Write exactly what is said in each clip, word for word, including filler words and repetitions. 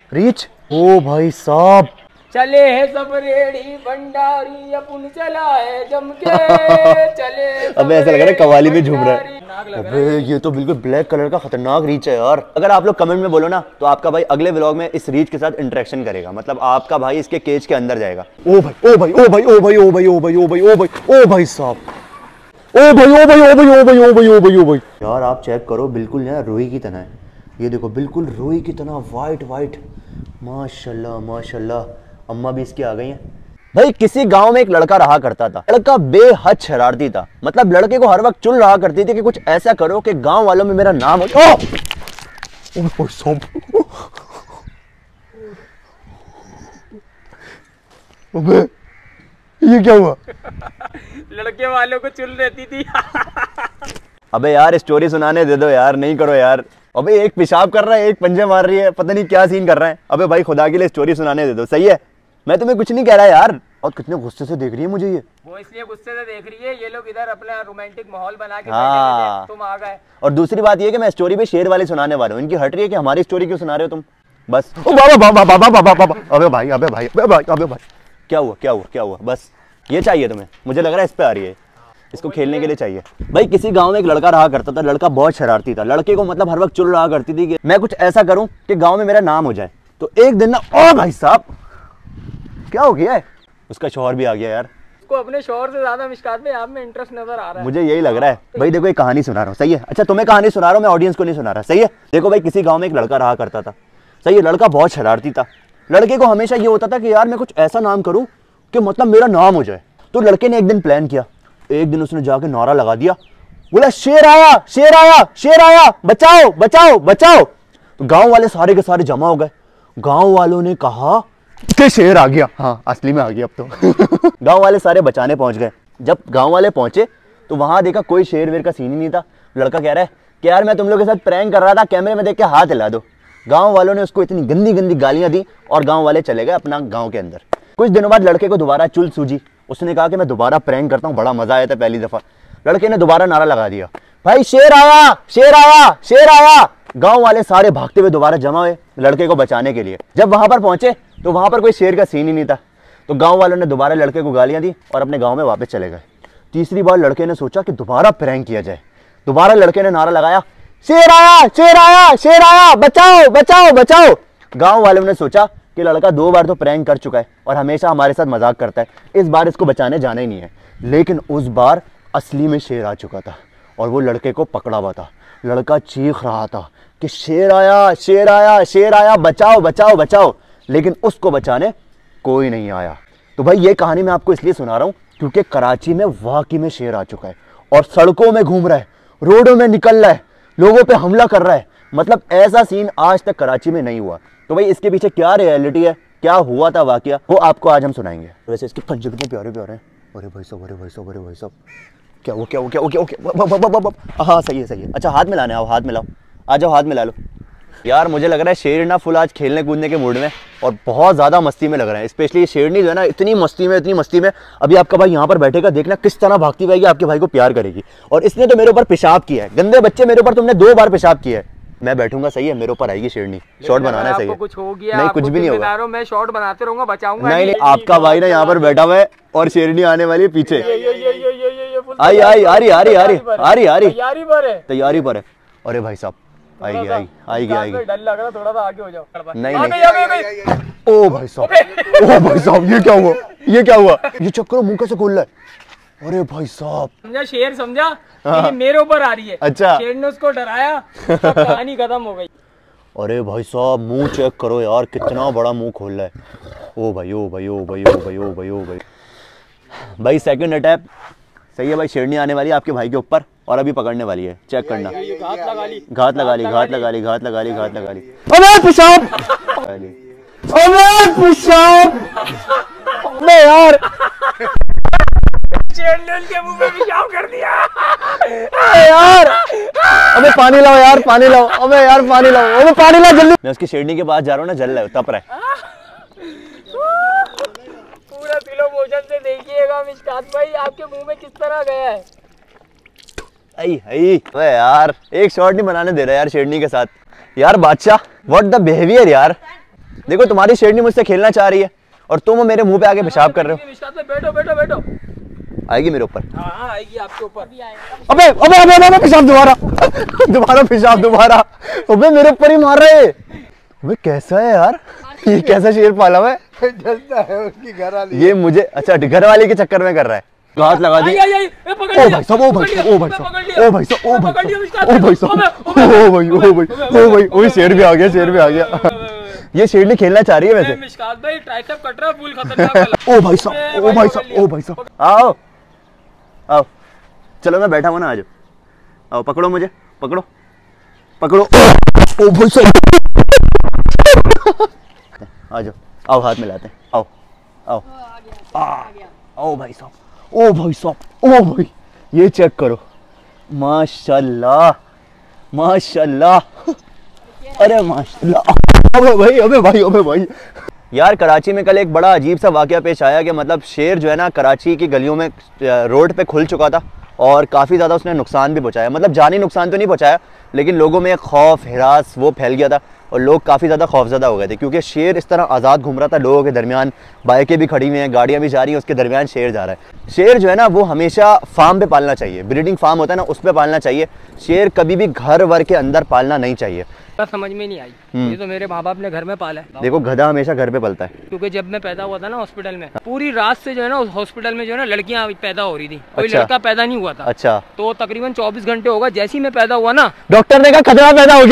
Reach. ओ भाई साहब, चले है सब रेडी भंडारी अपन चला है जम के चले। अबे ऐसा लग रहा है कवाली में झूम रहा है। अबे ये तो बिल्कुल ब्लैक कलर का खतरनाक रीच है यार। अगर आप लोग कमेंट में बोलो ना तो आपका भाई अगले व्लॉग में इस रीच के साथ इंटरेक्शन करेगा, मतलब आपका भाई इसके केज के अंदर जाएगा। ओ भाई ओ भाई ओ भाई ओ भाई ओ भाई ओ भाई ओ भाई ओ भाई ओ भाई साहब, ओ भाई ओ भाई ओ भाई ओ भाई ओ भाई ओ भाई ओ भाई यार आप चेक करो, बिल्कुल यार रुई की तरह है। ये देखो बिल्कुल रुई की तरह वाइट वाइट, माशाल्लाह माशाल्लाह। अम्मा भी इसकी आ गई हैं। भाई किसी गांव में एक लड़का रहा करता था। लड़का बेहद शरारती था, मतलब लड़के को हर वक्त चुल रहा करती थी कि कुछ ऐसा करो कि गांव वालों में मेरा नाम हो। ओ! ओ, ओ, अबे ये क्या हुआ? लड़के वालों को चुल रहती थी। अबे यार स्टोरी सुनाने दे दो यार, नहीं करो यार। अबे एक पेशाब कर रहा है, एक पंजे मार रही है, पता नहीं क्या सीन कर रहा है। अबे भाई खुदा के लिए स्टोरी सुनाने दे दो, सही है? मैं तुम्हें कुछ नहीं कह रहा यार। और कितने गुस्से से देख रही है मुझे ये। वो इसलिए गुस्से से देख रही है, ये लोग इधर अपना रोमांटिक माहौल बना के हाँ। तुम आ गए। और दूसरी बात ये कि मैं स्टोरी पे शेर वाली सुनाने वाला हूँ, इनकी हट रही है कि हमारी स्टोरी क्यों सुना रहे हो तुम। बस ओ बाबा बाबा बाबा बाबा बाबा अबे भाई अबे भाई अबे भाई अबे भाई क्या हुआ क्या हुआ क्या हुआ? बस ये चाहिए तुम्हें? मुझे लग रहा है इस पे आ रही है, इसको खेलने के लिए चाहिए। भाई किसी गांव में एक लड़का रहा करता था। लड़का बहुत शरारती था। लड़के को मतलब हर वक्त चुल रहा करती थी कि मैं कुछ ऐसा करूं कि गांव में मेरा नाम हो जाए। तो एक दिन ना, ओ भाई साहब क्या हो गया है? उसका शौहर भी आ गया यार। उसको अपने शौहर से ज्यादा मिशकात में आप में इंटरेस्ट नजर आ रहा है। मुझे यही लग रहा है। भाई देखो एक कहानी सुना रहा हूँ, सही है? अच्छा तुम्हें कहानी सुना रहा हूँ, मैं ऑडियंस को नहीं सुना रहा, सही है? देखो भाई किसी गाँव में एक लड़का रहा करता था, सही है? लड़का बहुत शरारती था। लड़के को हमेशा ये होता था कि यार मैं कुछ ऐसा नाम करूं कि मतलब मेरा नाम हो जाए। तो लड़के ने एक दिन प्लान किया। एक दिन उसने जाके नारा लगा दिया, बोला शेर आया शेर आया शेर आया, बचाओ बचाओ बचाओ। तो गांव वाले सारे के सारे जमा हो गए। गांव वालों ने कहा कि शेर आ गया। हाँ असली में आ गया अब तो। गांव वाले सारे बचाने पहुंच गए। जब गांव वाले पहुंचे तो वहां देखा कोई शेर वेर का सीन ही नहीं था। लड़का कह रहा है कि यार मैं तुम लोग के साथ प्रैंक कर रहा था, कैमरे में देख के हाथ हिला दो। गांव वालों ने उसको इतनी गंदी गंदी गालियां दी और गांव वाले चले गए अपना गांव के अंदर। कुछ दिनों बाद लड़के को दोबारा चुल सूझी। उसने कहा कि मैं दोबारा प्रैंक करता हूँ, बड़ा मजा आया था पहली दफा। लड़के ने दोबारा नारा लगा दिया, भाई शेर आया शेर आया शेर आया। गांव वाले सारे भागते हुए दोबारा जमा हुए लड़के को बचाने के लिए। जब वहां पर पहुंचे तो वहां पर कोई शेर का सीन ही नहीं था। तो गांव वालों ने दोबारा लड़के को गालियां दी और अपने गांव में वापस चले गए। तीसरी बार लड़के ने सोचा कि दोबारा प्रैंक किया जाए। दोबारा लड़के ने नारा लगाया, शेर आया शेर आया शेर आया, बचाओ बचाओ बचाओ। गांव वालों ने सोचा कि लड़का दो बार तो प्रैंक कर चुका है और हमेशा हमारे साथ मजाक करता है, इस बार इसको बचाने जाना ही नहीं है। लेकिन उस बार असली में शेर आ चुका था और वो लड़के को पकड़ा हुआ था। लड़का चीख रहा था कि शेर आया शेर आया शेर आया, बचाओ बचाओ बचाओ। लेकिन उसको बचाने कोई नहीं आया। तो भाई ये कहानी मैं आपको इसलिए सुना रहा हूँ क्योंकि कराची में वाकई में शेर आ चुका है और सड़कों में घूम रहा है, रोडों में निकल रहा है, लोगों पे हमला कर रहा है। मतलब ऐसा सीन आज तक कराची में नहीं हुआ। तो भाई इसके पीछे क्या रियलिटी है, क्या हुआ था वाकया, वो आपको आज हम सुनाएंगे। वैसे इसके पंजे कितने प्यारे प्यारे हैं। अरे भाई साहब अरे भाई साहब अरे भाई साहब क्या वो क्या वो क्या वो क्या वो क्या। हाँ सही है सही है। अच्छा हाथ मिलाने आओ, हाथ मिलाओ, आ जाओ हाथ मिला लो। यार मुझे लग रहा है शेर ना फुल आज खेलने कूदने के मूड में और बहुत ज़्यादा मस्ती में लग रहा है। स्पेशली शेरनी जो है ना, इतनी मस्ती में इतनी मस्ती में अभी आपका भाई यहाँ पर बैठेगा, देखना किस तरह भागती रहेगी, आपके भाई को प्यार करेगी। और इसने तो मेरे ऊपर पेशाब किया है, गंदे बच्चे मेरे ऊपर तुमने दो बार पेशाब किया है। मैं बैठूंगा सही है, मेरे ऊपर आएगी शेरनी, शॉट बनाना है सही है। कुछ हो गया नहीं कुछ भी नहीं होगा, मैं शॉट बनाते रहूंगा, बचाऊंगा नहीं नहीं। आपका भाई ना यहाँ पर बैठा हुआ है और शेरनी आने वाली है पीछे। आई आई आ रही आ रही आ रही आ रही आ रही तैयारी पर है तैयारी पर है। अरे भाई साहब आएगी आएगी आएगी आएगी। डर लग रहा, थोड़ा सा आगे हो जाओ। नहीं नहीं। ओ भाई साहब ओ भाई साहब ये क्या हुआ ये क्या हुआ? ये चक्कर मुंह कैसे खोल रहा है? अरे भाई साहब समझा, शेर समझा कि मेरे ऊपर आ रही है। अच्छा शेर ने उसको डराया, कहानी खत्म हो गई। अरे भाई साहब मुंह चेक करो यार, कितना बड़ा मुंह खोल रहा है। ओ भाई ओ भाई ओ भाई ओ भाई ओ भाई ओ भाई भाई सेकंड अटैक सही है भाई। शेरनी आने वाली है आपके भाई के ऊपर और अबे पकड़ने वाली है, चेक करना। घात लगा ली घात लगा ली घात लगा ली घात लगा ली घात लगा ली। अबे पेशाब अबे पेशाब अबे यार शेर ने उनके मुंह में पेशाब कर दिया। अबे यार अबे पानी लाओ यार पानी लाओ। अबे यार पानी लाओ, अबे पानी लाओ जल्दी। मैं उसकी शेरनी के पास जा रहा हूँ ना, जल रहा है, तप रहा है। पूरा स्लो मोशन से देखिएगा मिशकात भाई आपके मुंह में किस तरह गया है। आई आई अबे यार एक शॉट नहीं बनाने दे रहा यार शेरनी के साथ। यार बादशाह व्हाट द बिहेवियर यार। देखो तुम्हारी शेरनी मुझसे खेलना चाह रही है और तुम मेरे मुंह पे आके पेशाब कर रहे हो। बैठो बैठो बैठो। आएगी मेरे ऊपर? हाँ हाँ आएगी आपके ऊपर। अबे अबे अबे अबे पेशाब दोबारा दोबारा पेशाब दोबारा। अबे मेरे ऊपर ही मार रहे। अबे कैसा है यार, ये कैसा शेर पाला हुआ है? जलता है उसकी घर वाली। ये मुझे अच्छा घर वाले के चक्कर में कर रहा है। हाथ लगा दी। ओ भाई साहब, ओ भाई साहब, ओ भाई साहब, ओ भाई साहब, ओ भाई साहब, ओ भाई साहब, ओ भाई ओ भाई ओ भाई ओ शेर भी आ गया, शेर भी आ गया। ये शेरनी खेलना चाह रही है वैसे। मिशकात भाई ट्राइसेप कट रहा है फुल खतरनाक वाला। ओ भाई साहब, ओ भाई साहब, ओ भाई साहब, आओ आओ, चलो मैं बैठा हूँ ना, आ जाओ, आओ पकड़ो मुझे, पकड़ो पकड़ो। ओ भाई साहब, आ जाओ, आओ हाथ मिलाते हैं, आओ आओ आओ भाई साहब, ओ भाई साहब, ओ भाई ये चेक करो, माशाल्लाह माशाल्लाह, अरे माशाल्लाह। अबे भाई अबे भाई अबे भाई यार, कराची में कल एक बड़ा अजीब सा वाकया पेश आया कि मतलब शेर जो है ना कराची की गलियों में रोड पे खुल चुका था और काफ़ी ज़्यादा उसने नुकसान भी पहुंचाया। मतलब जानी नुकसान तो नहीं पहुंचाया, लेकिन लोगों में खौफ हिरास वो फैल गया था और लोग काफ़ी ज़्यादा खौफजदा हो गए थे, क्योंकि शेर इस तरह आज़ाद घूम रहा था लोगों के दरमियान। बाइकें भी खड़ी हुई हैं, गाड़ियाँ भी जा रही हैं, उसके दरमियान शेर जा रहा है। शेर जो है ना वो हमेशा फार्म पे पालना चाहिए, ब्रीडिंग फार्म होता है ना उस पर पालना चाहिए। शेर कभी भी घर वर के अंदर पालना नहीं चाहिए। समझ में नहीं आई, ये तो मेरे माँ बाप ने घर में पाला है। देखो गधा हमेशा घर पे पलता है, क्योंकि जब मैं पैदा हुआ था ना हॉस्पिटल में, पूरी रात से जो है ना उस हॉस्पिटल में जो है ना लड़कियां पैदा हो रही थी, कोई अच्छा। लड़का पैदा नहीं हुआ था। अच्छा, तो तकरीबन चौबीस घंटे होगा, जैसे ही मैं पैदा हुआ ना डॉक्टर ने कहा खतरा पैदा हो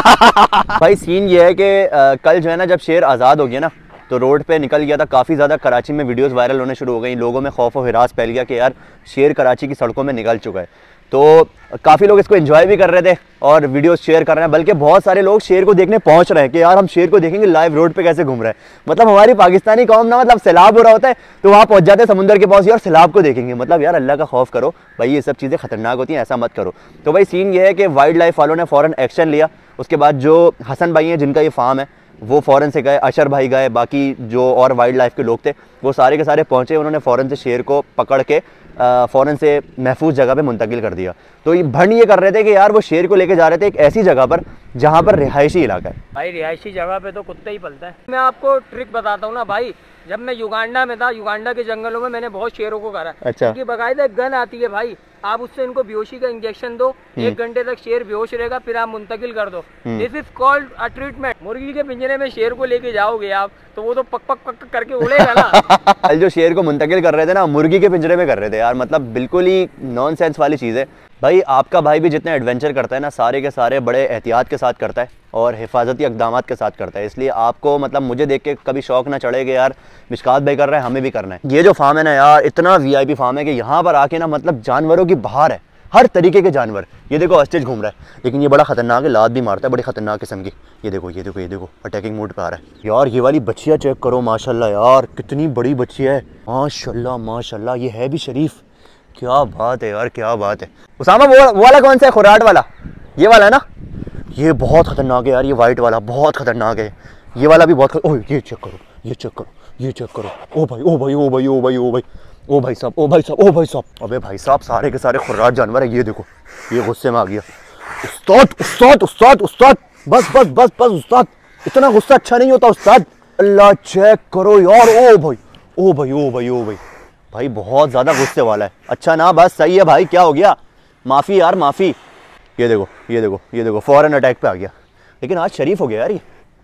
गया। भाई सीन ये है कि कल जो है ना जब शेर आज़ाद हो गया ना तो रोड पे निकल गया था, काफ़ी ज़्यादा कराची में वीडियोस वायरल होने शुरू हो गई, लोगों में खौफ और हिरास फैल गया कि यार शेर कराची की सड़कों में निकल चुका है। तो काफ़ी लोग इसको एंजॉय भी कर रहे थे और वीडियोस शेयर कर रहे हैं, बल्कि बहुत सारे लोग शेर को देखने पहुंच रहे हैं कि यार हम शेर को देखेंगे लाइव रोड पे कैसे घूम रहा है। मतलब हमारी पाकिस्तानी कौम ना, मतलब सैलाब हो रहा होता है तो वहाँ पहुंच जाते हैं समुंदर के पास, यार सैलाब को देखेंगे। मतलब यार अल्लाह का खौफ करो भाई, ये सब चीज़ें खतरनाक होती हैं, ऐसा मत करो। तो भाई सीन ये है कि वाइल्ड लाइफ वालों ने फ़ौरन एक्शन लिया। उसके बाद जो हसन भाई हैं जिनका ये फार्म है वो फ़ौरन से गए, अशर भाई गए, बाकी जो और वाइल्ड लाइफ के लोग थे वो सारे के सारे पहुँचे। उन्होंने फ़ौरन से शेर को पकड़ के फ़ौरन से महफूज जगह पे मुंतकिल कर दिया। तो ये भंड ये कर रहे थे कि यार वो शेर को लेके जा रहे थे एक ऐसी जगह पर जहाँ पर रिहायशी इलाका है। भाई रिहायशी जगह पे तो कुत्ता ही पलता है। मैं आपको ट्रिक बताता हूँ ना भाई, जब मैं युगांडा में था, युगांडा के जंगलों में मैंने बहुत शेरों को करा। अच्छा। क्योंकि बाकायदा गन आती है भाई, आप उससे इनको बेहोशी का इंजेक्शन दो, एक घंटे तक शेर बेहोश रहेगा, फिर आप मुंतकिल कर दो। This is called a treatment. मुर्गी के पिंजरे में शेर को लेके जाओगे आप तो वो तो पक पक पक करके उड़ेगा ना। कल जो शेर को मुंतकिल कर रहे थे ना मुर्गी के पिंजरे में कर रहे थे यार, मतलब बिल्कुल ही नॉनसेंस वाली चीज़ है। भाई आपका भाई भी जितने एडवेंचर करता है ना सारे के सारे बड़े एहतियात के साथ करता है और हिफाजती इक़दाम के साथ करता है, इसलिए आपको मतलब मुझे देख के कभी शौक ना चढ़े कि यार मिशकात भाई कर रहे हैं हमें भी करना है। ये जो फार्म है ना यार इतना वी आई पी फार्म है कि यहाँ पर आके ना मतलब जानवरों की बहार है, हर तरीके के जानवर। ये देखो ऑस्ट्रिच घूम रहा है, लेकिन ये बड़ा खतरनाक है, लात भी मारता है, बड़ी खतरनाक किस्म की। ये देखो ये देखो ये देखो अटैकिंग मोड पे आ रहा है। यार ये वाली बच्चियाँ चेक करो माशाल्लाह, यार कितनी बड़ी बच्ची है, माशाल्लाह माशाल्लाह। ये है भी शरीफ, क्या बात है यार, क्या बात है। उसामा वो, वो वाला कौन सा है, खुराट वाला? ये वाला है ना, ये बहुत खतरनाक है यार, ये वाइट वाला बहुत खतरनाक है। ये वाला भी बहुत, ओह ये चेक करो, ये चेक करो, ये चेक करो, ओ भाई ओ भाई ओ भाई ओ भाई ओ भाई ओ भाई साहब ओ भाई साहब ओ भाई साहब। अबे भाई साहब सारे के सारे खुर्राट जानवर है। ये देखो ये गुस्से में आ गया। उस्ताद उस्ताद उस्ताद उस्ताद, बस बस बस बस उस्ताद, इतना गुस्सा अच्छा नहीं होता उस्ताद। अल्लाह चेक करो यार, ओ भाई ओ भाई ओ भाई ओ भाई भाई बहुत ज़्यादा गुस्से वाला है। अच्छा ना बस सही है भाई, क्या हो गया, माफ़ी यार माफ़ी। ये देखो ये देखो ये देखो फौरन अटैक पे आ गया, लेकिन आज शरीफ हो गया यार, ये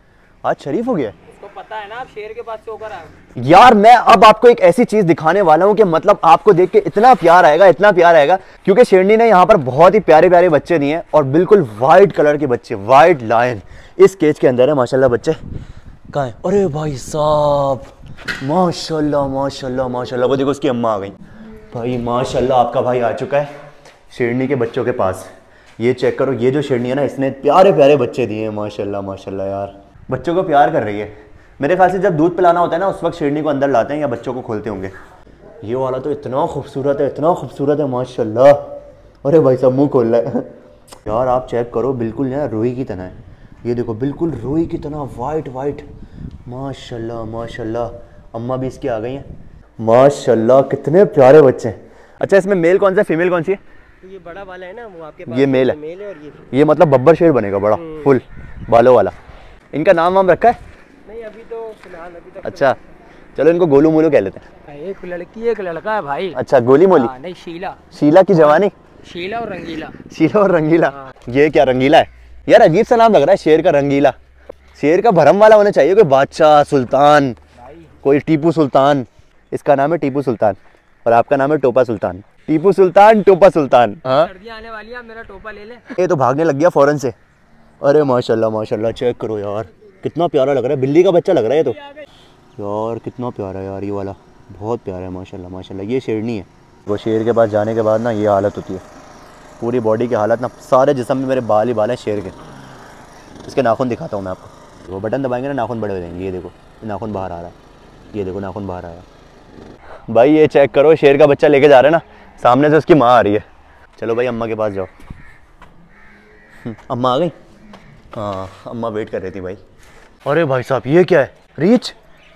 आज शरीफ हो गया। उसको पता है ना आप शेर के पास से होकर आए। यार मैं अब आपको एक ऐसी चीज दिखाने वाला हूं कि मतलब आपको देख के इतना प्यार आएगा, इतना प्यार आएगा, क्योंकि शेरनी ने यहाँ पर बहुत ही प्यारे प्यारे बच्चे दिए हैं और बिल्कुल वाइट कलर के बच्चे, वाइट लायन इस केज के अंदर है माशाल्लाह। बच्चे कहाँ हैं? अरे भाई साहब माशाल्लाह माशाल्लाह माशाल्लाह। वो देखो उसकी अम्मा आ गई। भाई माशाल्लाह आपका भाई आ चुका है शेरनी के बच्चों के पास। ये चेक करो, ये जो शेरनी है ना इसने प्यारे प्यारे बच्चे दिए हैं माशाल्लाह माशाल्लाह। यार बच्चों को प्यार कर रही है। मेरे ख्याल से जब दूध पिलाना होता है ना उस वक्त शेरनी को अंदर लाते हैं या बच्चों को खोलते होंगे। ये वाला तो इतना खूबसूरत है, इतना खूबसूरत है माशाल्लाह। अरे भाई साहब मुँह खोल रहा है। यार आप चेक करो, बिल्कुल यार रूही की तरह है। ये देखो बिल्कुल रूही की तरह वाइट वाइट माशाल्लाह माशाल्लाह। अम्मा भी इसकी आ गई हैं माशाल्लाह, कितने प्यारे बच्चे हैं। अच्छा इसमें मेल कौन सा है, फीमेल कौन सी है? ये बड़ा वाला है ना वो आपके पास, ये मेल है, मेल है और ये ये मतलब बब्बर शेर बनेगा बड़ा फुल बालों वाला। इनका नाम वाम रखा है? नहीं अभी अभी तो फिलहाल अभी तक अच्छा चलो इनको गोलू मोलू कह लेते हैं। एक लड़की एक लड़का है भाई। अच्छा गोली मोली। हाँ, नहीं शीला। शीला की जवानी। शीला और रंगीला। शीला और रंगीला। हाँ। ये क्या रंगीला है यार, अजीब सा नाम लग रहा है, शेर का रंगीला। शेर का भरम वाला होना चाहिए, कोई बादशाह सुल्तान, कोई टीपू सुल्तान। इसका नाम है टीपू सुल्तान और आपका नाम है टोपा सुल्तान। टीपू सुल्तान टोपा सुल्तान। हाँ सर्दियाँ आने वाली है, मेरा टोपा ले ले। ये तो भागने लग गया फौरन से। अरे माशाल्लाह माशाल्लाह, चेक करो यार कितना प्यारा लग रहा है, बिल्ली का बच्चा लग रहा है ये तो यार, कितना प्यारा है यार ये वाला, बहुत प्यारा है माशाल्लाह माशाल्लाह। ये शेरनी है। वो शेर के पास जाने के बाद ना ये हालत होती है, पूरी बॉडी की हालत ना, सारे जिस्म में मेरे बाल ही बाल हैं शेर के। इसके नाखून दिखाता हूँ मैं आपको, वो बटन दबाएंगे ना नाखून बड़े हो जाएंगे। ये देखो नाखून बाहर आ रहा है, ये देखो नाखून बाहर आया भाई। ये चेक करो, शेर का बच्चा लेके जा रहे हैं ना, सामने से उसकी माँ आ रही है। चलो भाई अम्मा के पास जाओ। अम्मा आ गई। हाँ अम्मा वेट कर रही थी भाई। अरे भाई साहब ये क्या है, रीछ।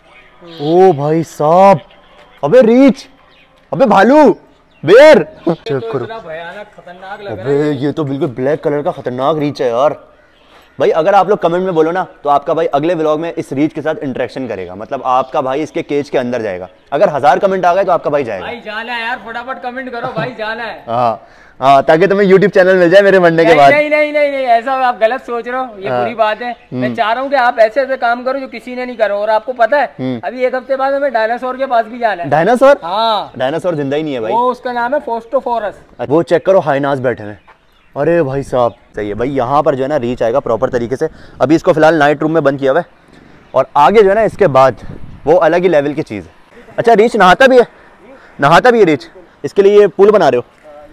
ओ भाई साहब, अबे रीछ, अबे भालू, बेर। चेक करो, भयानक खतरनाक लग रहा अबे ये तो बिल्कुल ब्लैक कलर का खतरनाक रीच है यार। भाई अगर आप लोग कमेंट में बोलो ना तो आपका भाई अगले व्लॉग में इस रीच के साथ इंटरेक्शन करेगा, मतलब आपका भाई इसके केज के अंदर जाएगा। अगर हजार कमेंट आ गए तो आपका भाई जाएगा। भाई जाना है यार, फटाफट कमेंट करो भाई, जाना है। हाँ हाँ, ताकि तुम्हें यूट्यूब चैनल मिल जाए मेरे मरने के बाद। नहीं नहीं नहीं नहीं, ऐसा आप गलत सोच रहे हो, ये बुरी बात है। मैं चाह रहा हूँ कि आप ऐसे ऐसे काम करो जो किसी ने नहीं करो। और आपको पता है अभी एक हफ्ते बाद हमें डायनासोर के पास भी जाना है। डायनासोर? हाँ डायनासोर जिंदा ही नहीं है भाई, वो उसका नाम है फोस्टोफोरस। वो चेक करो, हाइनास बैठे हैं। अरे भाई साहब सही है भाई, यहाँ पर जो है ना रीच आएगा प्रॉपर तरीके से। अभी इसको फिलहाल नाइट रूम में बंद किया हुआ है और आगे जो है ना इसके बाद वो अलग ही लेवल की चीज़ है। अच्छा रीच नहाता भी है, नहाता भी है रीच, इसके लिए ये पूल बना रहे हो?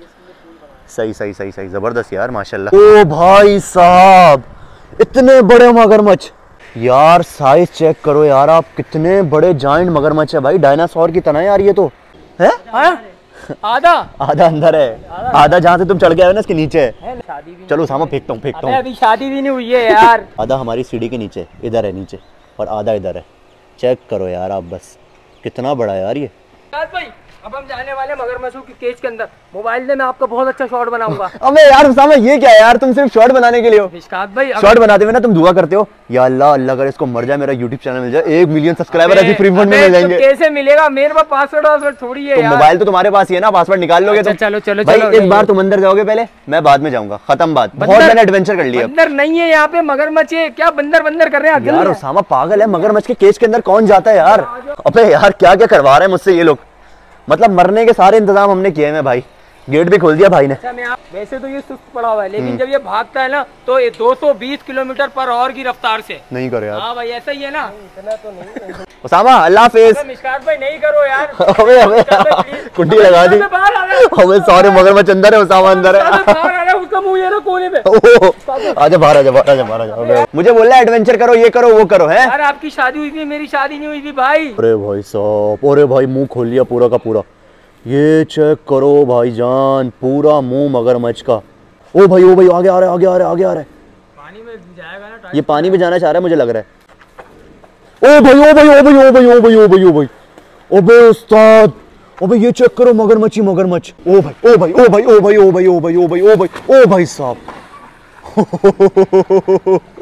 सही सही सही सही, ज़बरदस्त यार माशाल्लाह। ओ भाई साहब इतने बड़े मगरमच्छ यार, साइज चेक करो यार आप, कितने बड़े जाइंट मगरमच्छ है भाई, डायनासोर की तरह यार ये तो है। आधा आधा अंदर है, आधा जहाँ से तुम चढ़ के आए ना इसके नीचे है। शादी भी चलो सामा फेंकता हूँ फेंकता हूँ। अभी शादी भी नहीं हुई है यार। आधा हमारी सीढ़ी के नीचे इधर है नीचे, और आधा इधर है। चेक करो यार आप बस, कितना बड़ा है यार ये। भाई अब हम जाने वाले मगरमच्छों की केज के अंदर। मोबाइल से मैं आपका बहुत अच्छा शॉट बनाऊंगा। अबे यार सामा ये क्या है यार, तुम सिर्फ शॉट बनाने के लिए हो। मिशकात भाई शॉट बनाते हुए ना तुम दुआ करते हो, या अल्लाह अल्लाह अगर इसको मर जाए, मेरा यूट्यूब चैनल मिल जाए, एक मिलियन सब्सक्राइबर ऐसे फ्री फंड में मिल जाएंगे। तो कैसे मिलेगा, मेरे पास पासवर्ड वासवर्ड थोड़ी है यार। मोबाइल तो तुम्हारे पास ही है ना, पासवर्ड निकाल लोगे तुम। चलो चलो भाई चलो, इस बार तुम अंदर जाओगे पहले, मैं बाद में जाऊंगा, खत्म बात। बहुत मैंने एडवेंचर कर लिया। बंदर नहीं है यहाँ पे, मगरमच्छ है। क्या बंदर बंदर कर रहे हैं यार उसामा पागल है, मगरमच्छ के केज के अंदर कौन जाता है यार। अबे यार क्या क्या करवा रहे हैं मुझसे ये लोग, मतलब मरने के सारे इंतजाम हमने किए हैं भाई, गेट भी खोल दिया भाई ने। अच्छा मैं आप, वैसे तो ये सुस्त पड़ा हुआ है, लेकिन जब ये भागता है ना तो ये दो सौ बीस किलोमीटर पर आवर की रफ्तार से। नहीं करो यार। हाँ भाई ऐसा ही है ना। इतना तो नहीं। उसामा अल्लाह हाफिज। मिशकात भाई नहीं करो यार। अबे अबे कुंडी लगा दी। अबे सारे मगरमच्छ अंदर है, उसामा अंदर है। उसका मुंह ये ना कोने पे। आजा बाहर आजा बाहर आजा बाहर आजा। मुझे बोल रहा है एडवेंचर करो, ये करो वो करो है। यार आपकी शादी हुई थी, मेरी शादी नहीं हुई थी भाई। अरे भाई साहब, अरे भाई मुंह खोल लिया पूरा का पूरा। ये चेक करो भाईजान, पूरा मुंह मगरमच्छ का। ओ भाई ओ भाई आगे आ रहा है आगे आ रहा है आगे आ रहा है। पानी में जाएगा ना, ये पानी में जाना चाह रहा है मुझे लग रहा है। ओ भाई ओ भाई ओ भाई ओ भाई ओ भाई ओ भाई ओ भाई, अबे उस्ताद, अबे ये चेक करो मगरमच्छ मगरमच्छ। ओ भाई ओ भाई ओ भाई ओ भाई ओ भाई ओ भाई ओ भाई ओ भाई ओ भाई साहब।